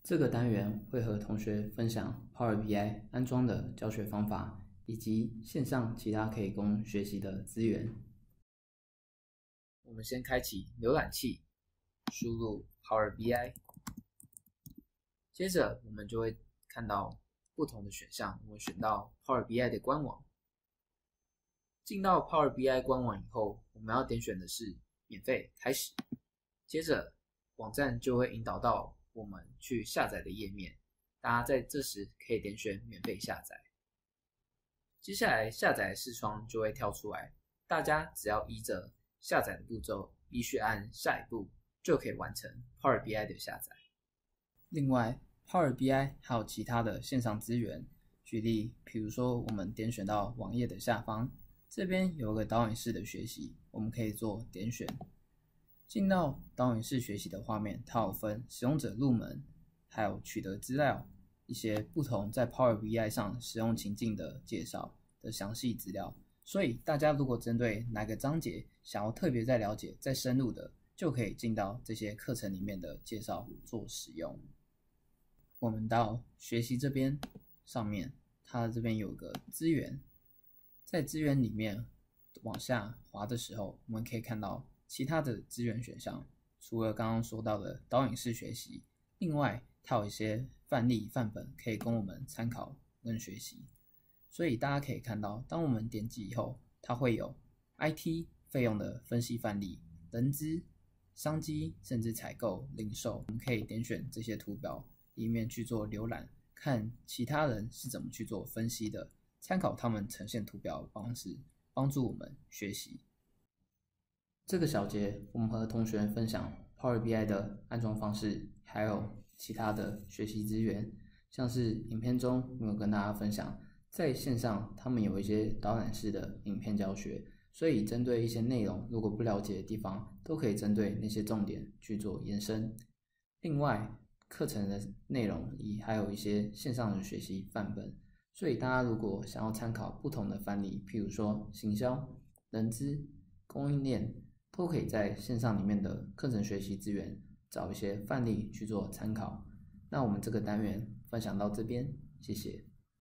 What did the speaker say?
这个单元会和同学分享 Power BI 安装的教学方法，以及线上其他可以供学习的资源。我们先开启浏览器，输入 Power BI， 接着我们就会看到不同的选项。我们选到 Power BI 的官网，进到 Power BI 官网以后，我们要点选的是免费开始，接着网站就会引导到我们去下载的页面，大家在这时可以点选免费下载。接下来下载视窗就会跳出来，大家只要依着下载的步骤依序按下一步，就可以完成 Power BI 的下载。另外 Power BI 还有其他的线上资源，举例比如说我们点选到网页的下方，这边有个导引式的学习，我们可以做点选。进到导引式学习的画面，它有分使用者入门，还有取得资料，一些不同在 Power BI 上使用情境的介绍的详细资料。所以大家如果针对哪个章节想要特别再了解、再深入的，就可以进到这些课程里面的介绍做使用。我们到学习这边上面，它这边有个资源，在资源里面往下滑的时候，我们可以看到其他的资源选项，除了刚刚说到的导引式学习，另外它有一些范例范本可以供我们参考跟学习。所以大家可以看到，当我们点击以后，它会有 IT 费用的分析范例、人资、商机甚至采购、零售，我们可以点选这些图表里面去做浏览，看其他人是怎么去做分析的，参考他们呈现图表的方式，帮助我们学习。这个小节我们和同学分享 Power BI 的安装方式，还有其他的学习资源，像是影片中我有跟大家分享，在线上他们有一些导览式的影片教学，所以针对一些内容如果不了解的地方，都可以针对那些重点去做延伸。另外课程的内容还有一些线上的学习范本，所以大家如果想要参考不同的范例，譬如说行销、人资、供应链，都可以在线上里面的课程学习资源找一些范例去做参考。那我们这个单元分享到这边，谢谢。